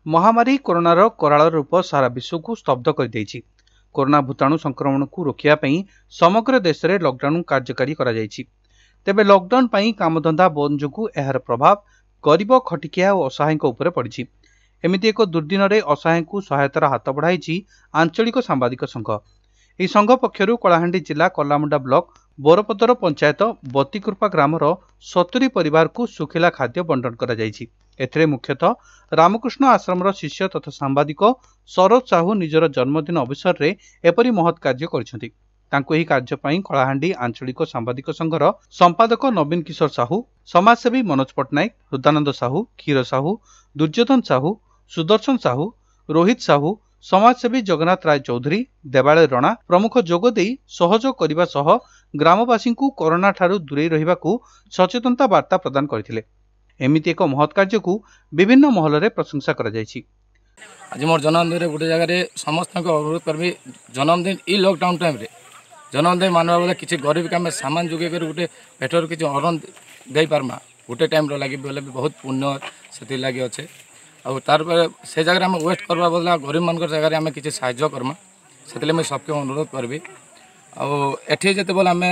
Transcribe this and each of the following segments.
महामारी कोरोनार कराल रूप सारा विश्व को स्तब्ध कर देछि। कोरोना भूताणु संक्रमण को रोकिया पई समग्र देश में लॉकडाउन कार्यकारी करा जायछि। तेबे लॉकडाउन पई कामधंदा बंद जोगु एहार प्रभाव गरीब खटिकिया और असहाय उपर पड़िछि। एमिति एक दुर्दिन रे असहाय को सहायतार हाथ बढ़ाई आंचलिक सांबादिक संघ। यह संघ पक्षर कलाहांडी जिला कलामुंडा ब्लॉक बोरपदर पंचायत बतीकृपा ग्रामर 70 परिवार को सुखिला खाद्य बंटन करा जायछि। एथिरे मुख्यतः रामकृष्ण आश्रमर शिष्य तथा सांबादिक सरोज साहू निजर जन्मदिन अवसर में एपरी महत् कार्य करिसेंति। तांको एही कार्य पई कलाहांडी आंचलिक सांबादिक संघर संपादक नवीन किशोर साहू, समाजसेवी मनोज पट्टनायक, हृदानंद साहू, क्षीर साहू, दुर्योधन साहू, सुदर्शन साहू, रोहित साहू, समाजसेवी जगन्नाथ राय चौधरी, देवालय रणा प्रमुख जोगदे सहयोग करने सह ग्रामवासी को कोरोना ठारू दूरे रहिबाकू सचेतनता वार्ता प्रदान करथिले। एमिति एक महत् कार्य को विभिन्न महल में प्रशंसा करा जायछि। आज मोर जन्मदिन रे गोटे जगह समस्त को अनुरोध करबी जन्मदिन ई लॉकडाउन टाइम रे जन्मदिन मानवा बोले किसी गरीब का सामान जोगे कर गोटे पेटर किसी अरण दे पारमा गोटे टाइम रो लागि बोले बहुत पुण्य सेति लागि अच्छे। और तार से जगह आम वेस्ट करवा बदला गरीब मान जगह आम किसी साहाय्य करमा से मुझे सबके अनुरोध करबी। आठी जिते बोले आम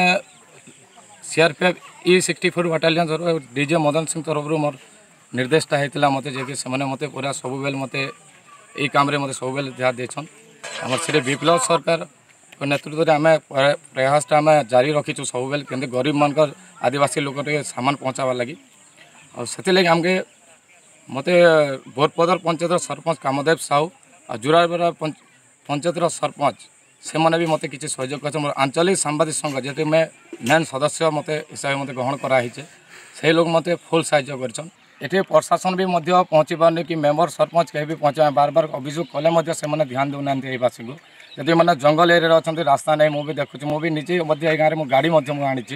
CRPF E64 battalion DJ Madan Singh तरफ मोर निर्देशटा होता मत जे से मत पूरा सब मत यही काम मत सब ध्यान देछन। आम से विप्लव सरकार नेतृत्व में आम प्रयासटा आम जारी रखीचु सब के गरीब मान आदिवासी लोक सामान पहुँचाबार लगी। और से आमके मत बोरपदर पंचायत सरपंच कामदेव साहू और जुराबरा पंचायतर सरपंच से मैंने भी मत किसी सहयोग कर आंचलिक सांबादिक संघ जेते मैं मेन सदस्य मत हिसाब मत ग्रहण कराई से लोग मत फुल साहाय्य कर। प्रशासन भी पहुँची पारनी कि मेम्बर सरपंच कहीं भी पहुँचा बार बार अभियोग कले से ध्यान देना बासी को जदि मैंने जंगल एरिया अच्छा रास्ता नहीं मुझे देखुची मुझे निजे गाँव में गाड़ी आनी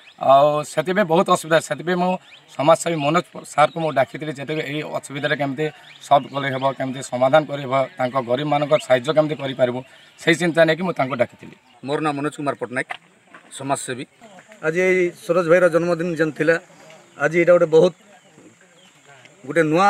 से बहुत असुविधा से समाजसेवी मनोज सार को डाकी जे ये असुविधा केमती सल्व कर केमती समाधान कर गरीब मान साहाय्य केमती करूँ से चिंता नहीं कि मुझे डाकी। मोर नाम मनोज कुमार पट्टनायक समाजसेवी। आज ये सरोज भाईर जन्मदिन जेन थिला आज ये गोटे बहुत गोटे नुआ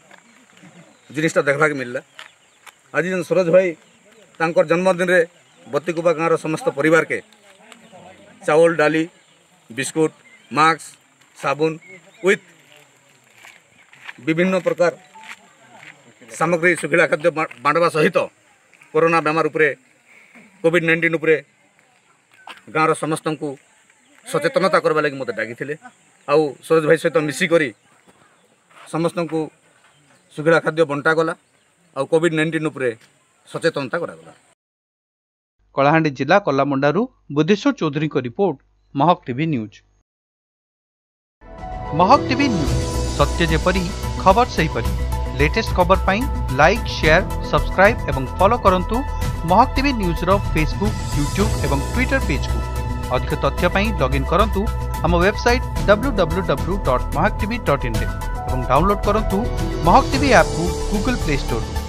जिनिसटा देखला के मिलला। आज जेन सरोज भाई तांकर जन्मदिन रे बतीकुपा गाँव समस्त परिवार के चावल डाली बिस्कुट मास्क साबुन विथ विभिन्न प्रकार सामग्री सुखिला खाद्य बांटवा सहित कोरोना बेमार उपरे कोविड-19 उपरे गाँव समस्त को सचेतनता करवा लगी मत डाकी आउ सरोज भाई सहित मिसिक समस्त को सुखिला खाद्य बंटा गला आउ कोविड-19 उपरे सचेतनता करागला। कलाहांडी जिला कलामुंडारू बुद्धेश्वर चौधरी को report, Mahak TV news. Mahak TV news सत्य जेपरी खबर सही परी लेटेस्ट खबर पाई लाइक शेयर सब्सक्राइब एवं फॉलो करंतु महक टीवी न्यूज रो फेसबुक यूट्यूब एवं ट्विटर पेज को। अधिक तथ्य पाई लॉगिन करंतु हम वेबसाइट www.mahaktv.in रे एवं डाउनलोड करंतु महक टीवी ऐप को गूगल प्ले स्टोर।